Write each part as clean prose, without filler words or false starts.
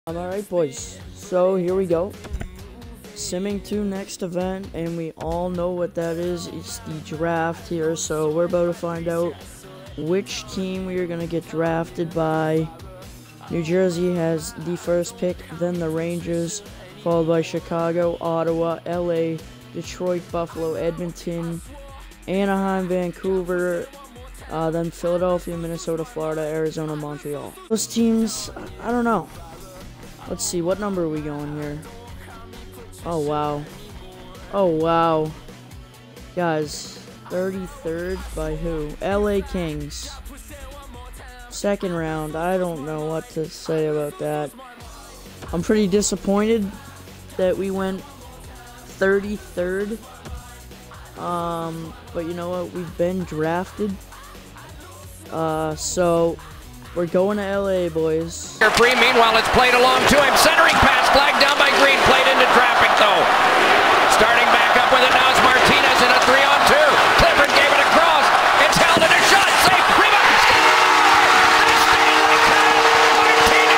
Alright boys, so here we go. Simming to next event, and we all know what that is. It's the draft here, so we're about to find out which team we are going to get drafted by. New Jersey has the first pick, then the Rangers, followed by Chicago, Ottawa, LA, Detroit, Buffalo, Edmonton, Anaheim, Vancouver, then Philadelphia, Minnesota, Florida, Arizona, Montreal. Those teams, I don't know. Let's see, what number are we going here? Oh, wow. Oh, wow. Guys, 33rd by who? LA Kings. Second round. I don't know what to say about that. I'm pretty disappointed that we went 33rd. But you know what? We've been drafted. So we're going to LA, boys. Free, meanwhile, it's played along to him. Centering pass, flagged down by Green. Played into traffic, though. Starting back up with it now is Martinez in a 3-on-2. Clifford gave it across. It's held in a shot. Safe. Rebound. Score! The Stanley Cup! Martinez!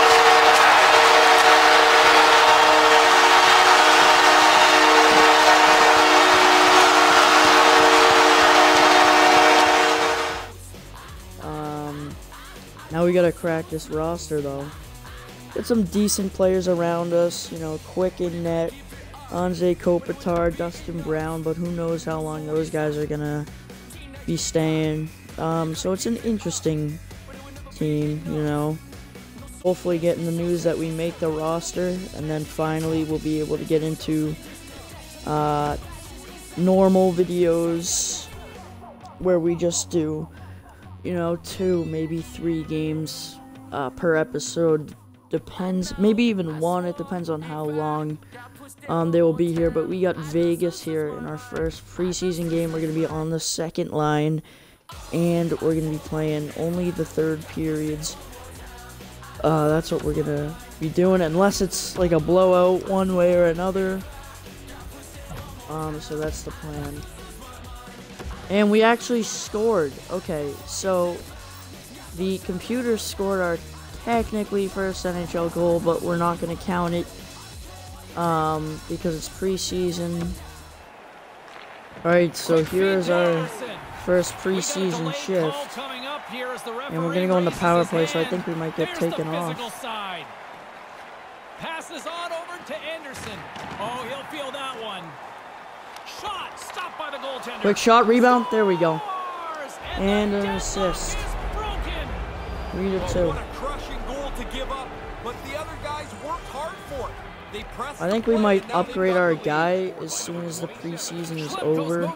Now we gotta crack this roster, though. Get some decent players around us, you know, Quick in net, Anze Kopitar, Dustin Brown, but who knows how long those guys are gonna be staying. So it's an interesting team, you know. Hopefully getting the news that we make the roster, and then finally we'll be able to get into normal videos where we just do, you know, 2, maybe 3 games per episode. Depends, maybe even 1. It depends on how long they will be here. But we got Vegas here in our first preseason game. We're going to be on the second line, and we're going to be playing only the third periods. That's what we're going to be doing, unless it's like a blowout one way or another. So that's the plan. And we actually scored. Okay, so the computer scored our technically first NHL goal, but we're not going to count it because it's preseason. Alright, so here's our first preseason shift. And we're going to go in the power play, so I think we might get taken off. Passes on over to Anderson. Oh, he'll feel that one. Shot stopped by the goaltender. Quick shot, rebound. There we go. And an assist. 3-2. What a crushing goal to give up, but the other guys worked hard for it. They pressed. I think we might upgrade our guy as soon as the preseason is over.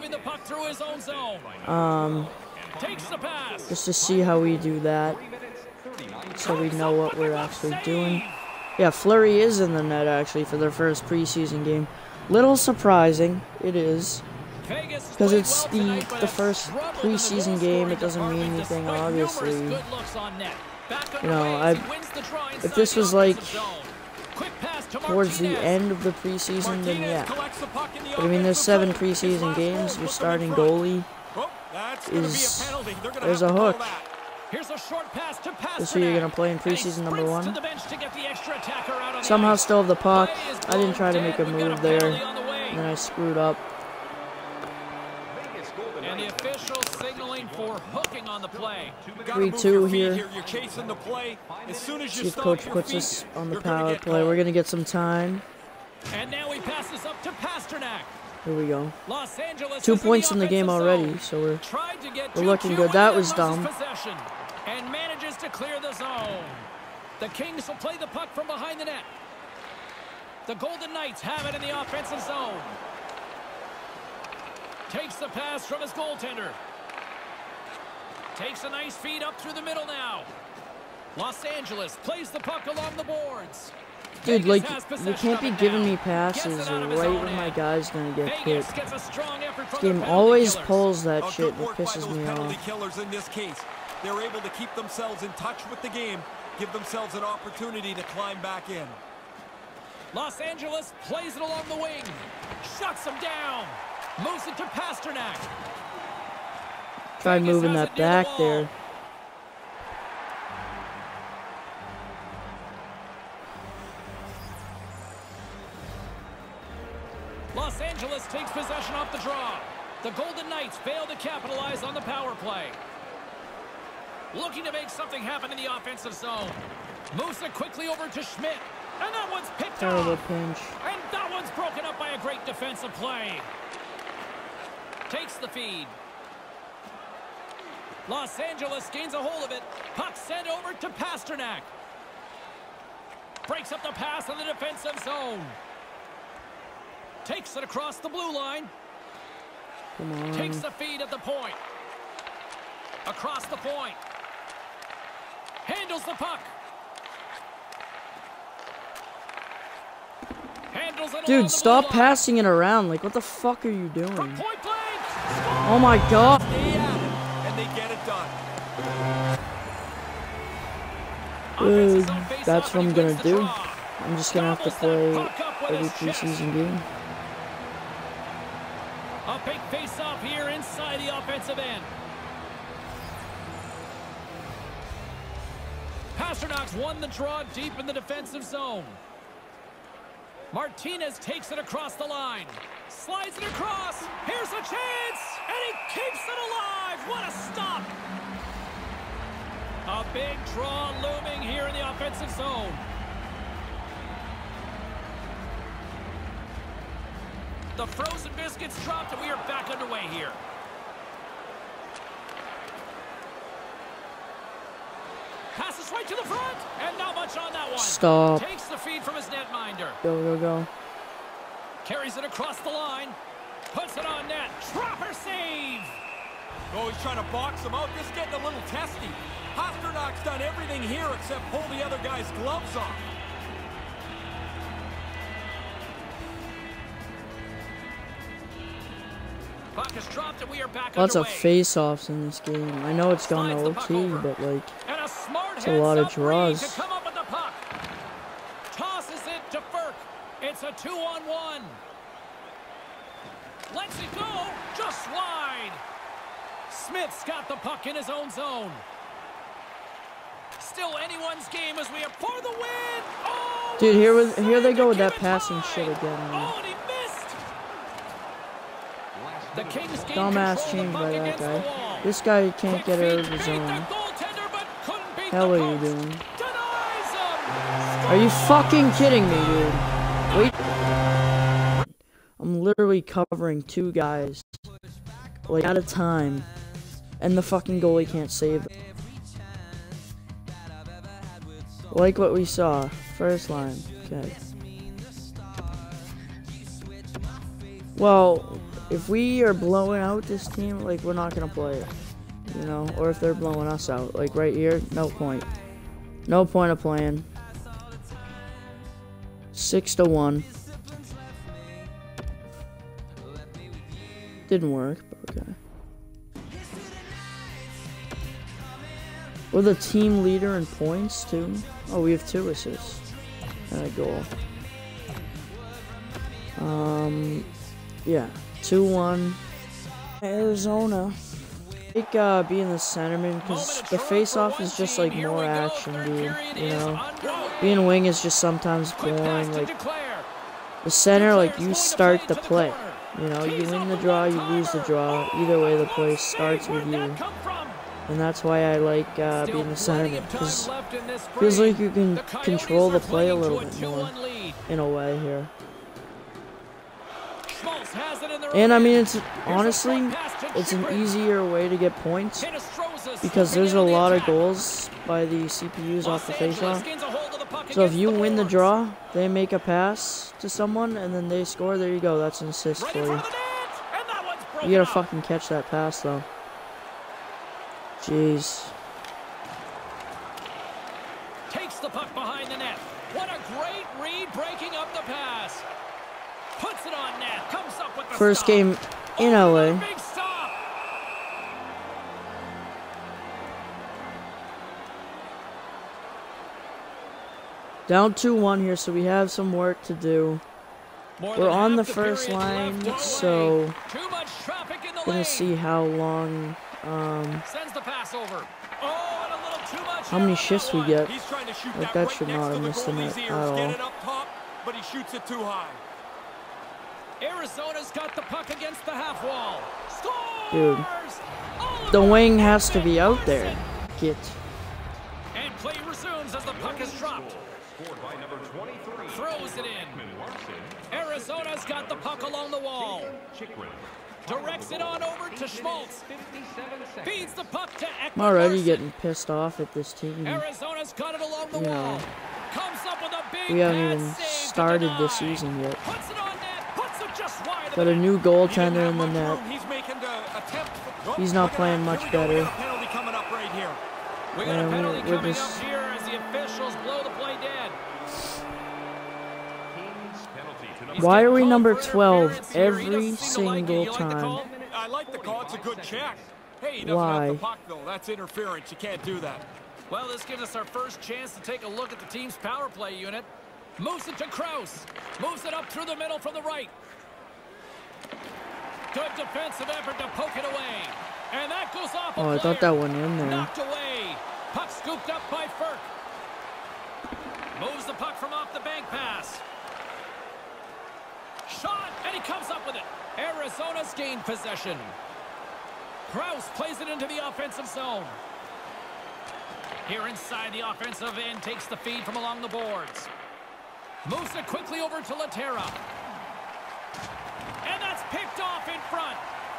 Just to see how we do that, so we know what we're actually doing. Yeah, Fleury is in the net actually for their first preseason game. Little surprising, it is, because it's the first preseason game. It doesn't mean anything, obviously. You know, if this was like towards the end of the preseason, then yeah. But I mean, there's 7 preseason games. Your starting goalie there's a hook. This is who you're gonna play in preseason number 1. Somehow still have the puck. I didn't try to make a move there, and then I screwed up. And the official signaling for hooking on the play. 3-2 here. See if coach puts us on the power play. We're gonna get some time. And now he passes up to Pasternak. Here we go. Los Angeles 2 points in the game already, so we're looking good. That was dumb. And manages to clear the zone. The Kings will play the puck from behind the net. The Golden Knights have it in the offensive zone. Takes the pass from his goaltender. Takes a nice feed up through the middle now. Los Angeles plays the puck along the boards. Dude, like, you can't be giving me passes right when my guy's gonna get hit. This game always pulls that shit and it pisses me off. They're able to keep themselves in touch with the game, give themselves an opportunity to climb back in. Los Angeles plays it along the wing. Shuts him down. Moves it to Pasternak. Try moving that back there. Los Angeles takes possession off the draw. The Golden Knights fail to capitalize on the power play. Looking to make something happen in the offensive zone. Moves it quickly over to Schmidt. And that one's picked off. Pinch. And that one's broken up by a great defensive play. Takes the feed. Los Angeles gains a hold of it. Puck sent over to Pasternak. Breaks up the pass in the defensive zone. Takes it across the blue line. Come on. Takes the feed at the point. Across the point. Handles the puck. Handles it. Dude, stop passing it around. Like, what the fuck are you doing? From point blank. Oh my god. Stay at it, and they get it done. Dude, that's what I'm gonna do. I'm just gonna have to play every preseason game. A big face-off here inside the offensive end. Pasternak's won the draw deep in the defensive zone. Martinez takes it across the line. Slides it across. Here's a chance. And he keeps it alive. What a stop. A big draw looming here in the offensive zone. The frozen biscuits dropped, and we are back underway here. Passes right to the front, and not much on that one. Stop. Takes the feed from his netminder. Go, go, go. Carries it across the line. Puts it on net. Trapper save. Oh, he's trying to box him out. Just getting a little testy. Pasternak's done everything here except pull the other guy's gloves off. Puck is dropped, and we are back Lots of underway. face-offs in this game. I know it's gone to OT, but like, it's a lot of draws. To come up with the puck. Tosses it to Burke. It's a 2-on-1. Lets it go. Just wide. Smith's got the puck in his own zone. Still anyone's game as we have for the win. Oh, dude, here they go with that passing shit again. Man. Oh, and he missed. The Kings gain Dumbass control change of the by puck that against the guy. wall. This guy can't get out of his zone. Hell are you doing? Are you fucking kidding me, dude? Wait. I'm literally covering two guys, like, at a time, and the fucking goalie can't save it. Like what we saw. First line. Okay. Well, if we are blowing out this team, like, we're not gonna play it. You know? Or if they're blowing us out. Like, right here, no point. No point of playing. 6-1. Didn't work, but okay. We're the team leader in points, too. Oh, we have 2 assists. And a goal. Yeah. 2-1. Arizona. I think being the centerman, because the face-off is just like more action, dude. You know? Being wing is just sometimes boring. Like, the center, like, you start the play. You know, you win the draw, you lose the draw. Either way, the play starts with you. And that's why I like being the centerman, because it feels like you can control the play a little bit more, in a way, here. And I mean, it's honestly, it's an easier way to get points, because there's a lot of goals by the CPUs off the faceoff. So if you win the draw, they make a pass to someone, and then they score, there you go, that's an assist for you. You gotta fucking catch that pass, though. Jeez. Takes the puck behind the net. What a great read, breaking up the pass. Puts it on net. Comes up with the First stop. game in LA. Big stop. Down 2-1 here, so we have some work to do. We're on the first line, so gonna see how long, Sends the pass over. Oh, and a little too much how many shifts we get. He's trying to shoot Like, that that right should next not to have the missed the net goalie's at ears. all. Get it up top, but he shoots it too high. Arizona's got the puck against the half wall. Scores! Dude, the wing has to be out there. Get. And play resumes as the puck is dropped. Throws it in. Arizona's got the puck along the wall. Directs it on over to Schmaltz. Feeds the puck to Ekman. I'm already getting pissed off at this team. Arizona's got it along the wall. Comes up with a big We haven't even started this season yet. Puts it on net. Puts it just wide. Got a new goaltender in the net. He's making the attempt. He's not playing much better. We got a penalty coming up right here. We got a penalty we're coming just- up here as the officials blow the play dead. Why are we number 12 every single time? I like the call. It's a good check. Hey, he doesn't Why? have the puck, though. That's interference. You can't do that. Well, this gives us our first chance to take a look at the team's power play unit. Moves it to Kraus. Moves it up through the middle from the right. Good defensive effort to poke it away. And that goes off a Oh, I thought that went in there. Knocked away. Puck scooped up by Ferk. Moves the puck from off the bank pass. Shot, and he comes up with it. Arizona's gained possession. Kraus plays it into the offensive zone. Here inside the offensive end, takes the feed from along the boards. Moves it quickly over to Laterra. And that's picked off in front.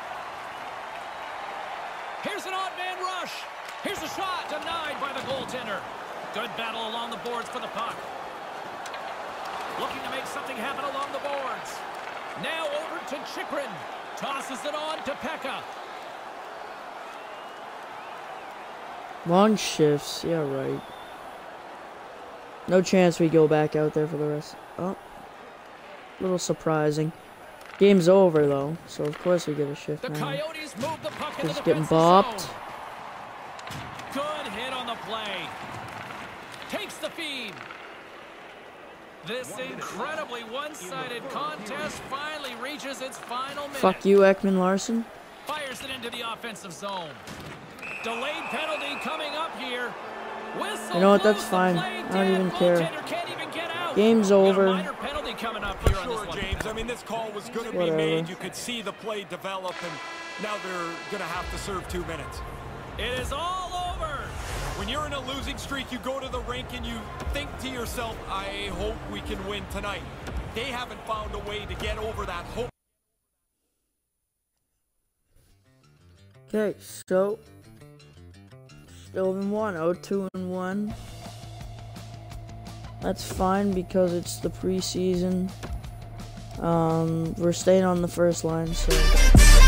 Here's an odd man rush. Here's a shot denied by the goaltender. Good battle along the boards for the puck. Looking to make something happen along the boards. Now over to Chikrin. Tosses it on to Pekka. Long shifts, yeah, right. No chance we go back out there for the rest. Oh, a little surprising. Game's over though, so of course we get a shift The now. Coyotes move the puck into Just the getting defensive bopped. zone. Good hit on the play. Takes the feed. This incredibly one-sided contest finally reaches its final minute. Fuck you, Ekman Larson. Fires it into the offensive zone. Delayed penalty coming up here. Whistle You know what, that's blows the fine. play I don't dead. even care. Goaltender can't even get out. Game's Got a over. minor penalty coming up here on this Sure, one. James. I mean, this call was going to be Whatever. made. You could see the play develop, and now they're going to have to serve 2 minutes. It is all over. When you're in a losing streak, you go to the rink and you think to yourself, I hope we can win tonight. They haven't found a way to get over that hope. Okay, so still in 1, 0-2-1. That's fine because it's the preseason. We're staying on the first line, so